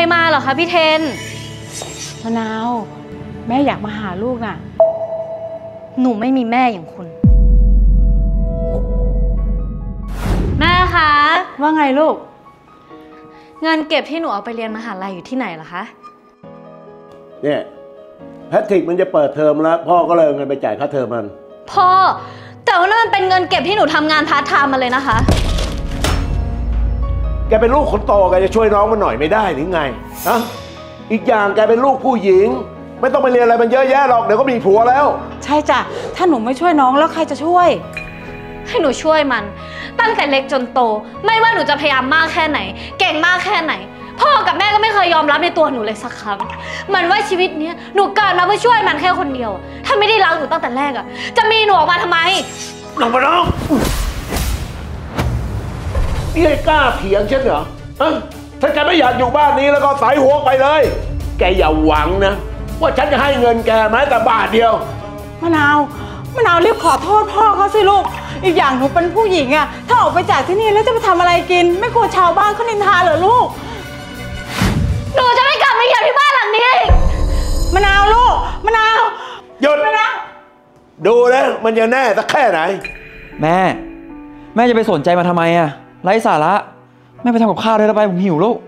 มาเหรอคะพี่เทนมะนาวแม่อยากมาหาลูกน่ะหนูไม่มีแม่อย่างคุณแม่คะว่าไงลูกเงินเก็บที่หนูเอาไปเรียนมหาลัยอยู่ที่ไหนล่ะคะเนี่ยแพทริกมันจะเปิดเทอมแล้วพ่อก็เลยเอาเงินไปจ่ายค่าเทอมมันพ่อแต่ว่านั่นมันเป็นเงินเก็บที่หนูทำงานพาร์ทไทม์มาเลยนะคะแกเป็นลูกคนโตแกจะช่วยน้องมันหน่อยไม่ได้หรือไงฮะอีกอย่างแกเป็นลูกผู้หญิงไม่ต้องไปเรียนอะไรมันเยอะแยะหรอกเดี๋ยวก็มีผัวแล้วใช่จ้ะถ้าหนูไม่ช่วยน้องแล้วใครจะช่วยให้หนูช่วยมันตั้งแต่เล็กจนโตไม่ว่าหนูจะพยายามมากแค่ไหนเก่งมากแค่ไหนพ่อกับแม่ก็ไม่เคยยอมรับในตัวหนูเลยสักครั้งมันว่าชีวิตนี้หนูเกิดมาเพื่อช่วยมันแค่คนเดียวถ้าไม่ได้รักหนูตั้งแต่แรกอะจะมีหนูออกมาทำไมลงมาน้องนี่กล้าเถียงฉันเหรอถ้าแกไม่อยากอยู่บ้านนี้แล้วก็สายหัวไปเลยแกอย่าหวังนะว่าฉันจะให้เงินแกแม้แต่บาทเดียวมะนาวรีบขอโทษพ่อเขาสิลูกอีกอย่างหนูเป็นผู้หญิงอะถ้าออกไปจากที่นี่แล้วจะไปทำอะไรกินไม่กลัวชาวบ้านเขานินทาเหรอลูกหนูจะไม่กลับมาอยู่ที่บ้านหลังนี้มะนาวลูกมะนาวหยุดนะดูนะมันจะแน่สักแค่ไหนแม่จะไปสนใจมาทำไมอะไร้สาระแม่ไปทำกับข้าวด้วยแล้วไปผมหิวลูก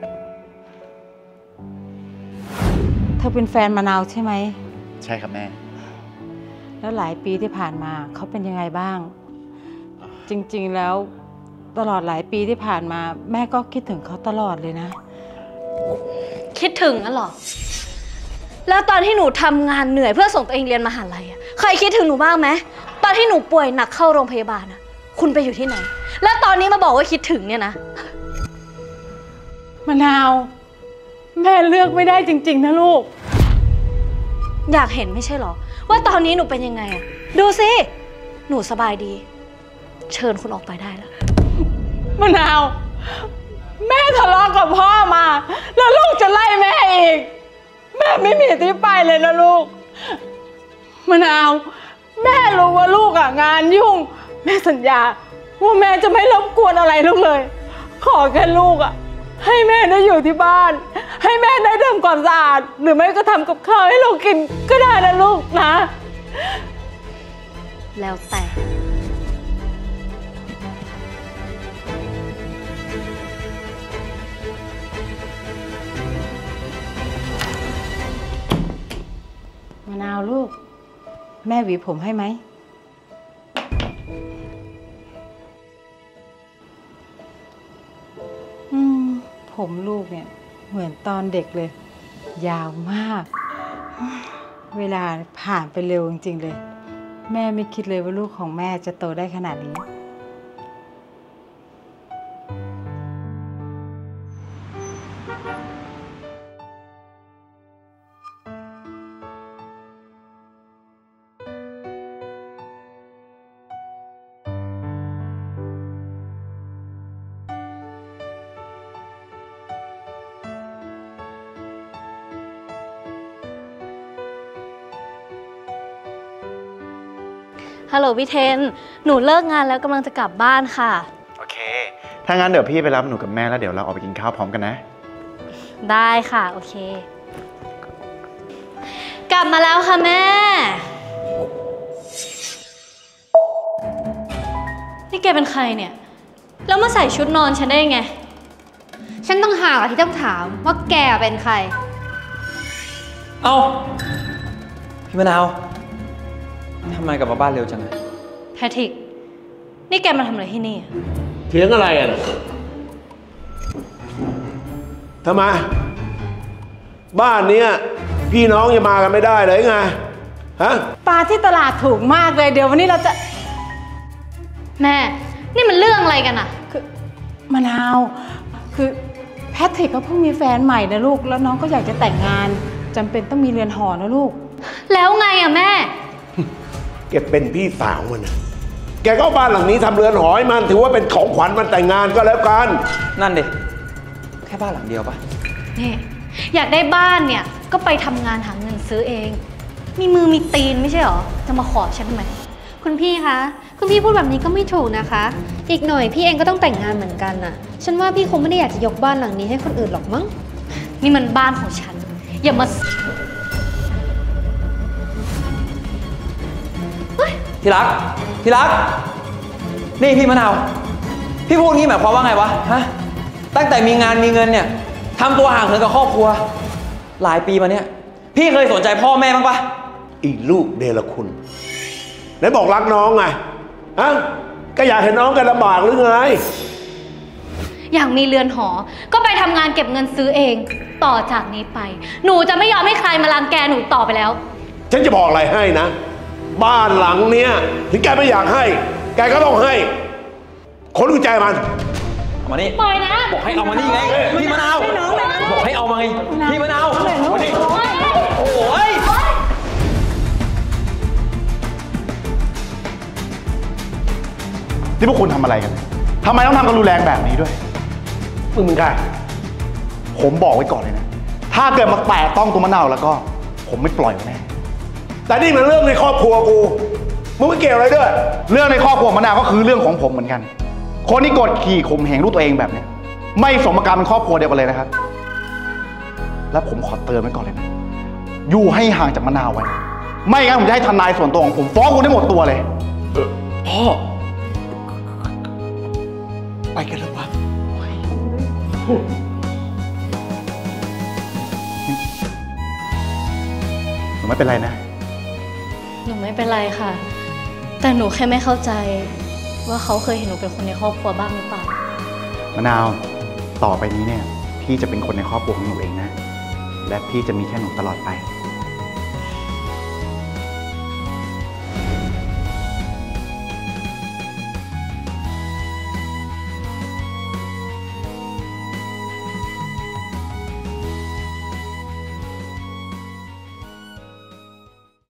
เธอเป็นแฟนมะนาวใช่ไหมใช่ครับแม่แล้วหลายปีที่ผ่านมาเขาเป็นยังไงบ้างจริงๆแล้วตลอดหลายปีที่ผ่านมาแม่ก็คิดถึงเขาตลอดเลยนะคิดถึงนั่นหรอแล้วตอนที่หนูทำงานเหนื่อยเพื่อส่งตัวเองเรียนมหาลัยเคยคิดถึงหนูบ้างไหมตอนที่หนูป่วยหนักเข้าโรงพยาบาลคุณไปอยู่ที่ไหนแล้วตอนนี้มาบอกว่าคิดถึงเนี่ยนะมะนาวแม่เลือกไม่ได้จริงๆนะลูกอยากเห็นไม่ใช่หรอว่าตอนนี้หนูเป็นยังไงดูสิหนูสบายดีเชิญคุณออกไปได้แล้วมะนาวแม่ทะเลาะกับพ่อมาแล้วลูกจะไล่แม่อีกแม่ไม่มีที่ไปเลยนะลูกมะนาวแม่รู้ว่าลูกงานยุ่งแม่สัญญาว่าแม่จะไม่รบกวนอะไรลูกเลยขอแค่ลูกให้แม่ได้อยู่ที่บ้านให้แม่ได้ทำความสะอาดหรือไม่ก็ทำกับข้าวให้ลูกกินก็ได้นะลูกนะแล้วแต่มะนาวลูกแม่หวีผมให้ไหมผมลูกเนี่ยเหมือนตอนเด็กเลยยาวมากเวลาผ่านไปเร็วจริงๆเลยแม่ไม่คิดเลยว่าลูกของแม่จะโตได้ขนาดนี้ฮัลโหลพี่เทนหนูเลิกงานแล้วกำลังจะกลับบ้านค่ะโอเคถ้างั้นเดี๋ยวพี่ไปรับหนูกับแม่แล้วเดี๋ยวเราออกไปกินข้าวพร้อมกันนะได้ค่ะโอเคกลับมาแล้วค่ะแม่นี่แกเป็นใครเนี่ยแล้วมาใส่ชุดนอนฉันได้ไงฉันต้องหาที่ต้องถามว่าแกเป็นใครเอ้าพี่มะนาวทำไมกลับมาบ้านเร็วจังอะแพทริกนี่แกมาทำอะไรที่นี่เถียงอะไรทำไมบ้านนี้พี่น้องจะมากันไม่ได้เลยไงฮะปลาที่ตลาดถูกมากเลยเดี๋ยววันนี้เราจะแม่นี่มันเรื่องอะไรกันอะคือมะนาวคือแพทริกเขาเพิ่งมีแฟนใหม่นะลูกแล้วน้องก็อยากจะแต่งงานจำเป็นต้องมีเรือนหอนะลูกแล้วไงอะแม่แกเป็นพี่สาวมันแกก็บ้านหลังนี้ทำเรือนหอให้มันถือว่าเป็นของขวัญมันแต่งงานก็แล้วกันนั่นดิแค่บ้านหลังเดียวปะนี่อยากได้บ้านเนี่ยก็ไปทำงานหาเงินซื้อเองมีมือมีตีนไม่ใช่หรอจะมาขอฉันทำไมคุณพี่คะคุณพี่พูดแบบนี้ก็ไม่ถูกนะคะอีกหน่อยพี่เองก็ต้องแต่งงานเหมือนกันน่ะฉันว่าพี่คงไม่ได้อยากจะยกบ้านหลังนี้ให้คนอื่นหรอกมั้งนี่มันบ้านของฉัน อย่ามาที่รัก ที่รัก นี่พี่มะนาว พี่พูดงี้หมายความว่าไงวะ ฮะ ตั้งแต่มีงานมีเงินเนี่ยทำตัวห่างเหินกับครอบครัว หลายปีมาเนี่ยพี่เคยสนใจพ่อแม่บ้างปะอีลูกเดรคุณไหนบอกรักน้องไงฮะก็อยากเห็นน้องกันลำบากหรือไงอยากมีเรือนหอ ก็ไปทำงานเก็บเงินซื้อเอง ต่อจากนี้ไป หนูจะไม่ยอมให้ใครมารังแกหนูต่อไปแล้วฉันจะบอกอะไรให้นะ บ้านหลังเนี้ยถึงแกไม่อยากให้ แกก็ต้องให้ คนกุญแจมันเอามานี่ปล่อยนะบอกให้เอามานี่ไง พี่มะนาว บอกให้เอามาไง พี่มะนาวมานี่โอ้ยนี่พวกคุณทำอะไรกัน ทำไมต้องทำกันรุนแรงแบบนี้ด้วยมึงเป็นใครผมบอกไว้ก่อนเลยนะ ถ้าเกิดมาแตะต้องตัวมะนาวแล้วก็ ผมไม่ปล่อยแน่แต่นี่มันเรื่องในครอบครัวกูมึงไม่เกี่ยวอะไรด้วยเรื่องในครอบครัวมะนาวก็คือเรื่องของผมเหมือนกัน คนที่กดขี่ข่มเหงลูกตัวเองแบบเนี้ยไม่สมการเป็นครอบครัวเดียวกันเลยนะครับ และผมขอเตือนไว้ก่อนเลยนะ อยู่ให้ห่างจากมะนาวไว้ ไม่งั้นผมจะให้ทนายส่วนตัวของผมฟ้องคุณได้หมดตัวเลยพ่อ ไปกันแล้ววะหนูไม่เป็นไรนะหนูไม่เป็นไรค่ะ แต่หนูแค่ไม่เข้าใจ ว่าเขาเคยเห็นหนูเป็นคนในครอบครัวบ้างหรือเปล่ามะนาว ต่อไปนี้เนี่ย พี่จะเป็นคนในครอบครัวของหนูเองนะ และพี่จะมีแค่หนูตลอดไป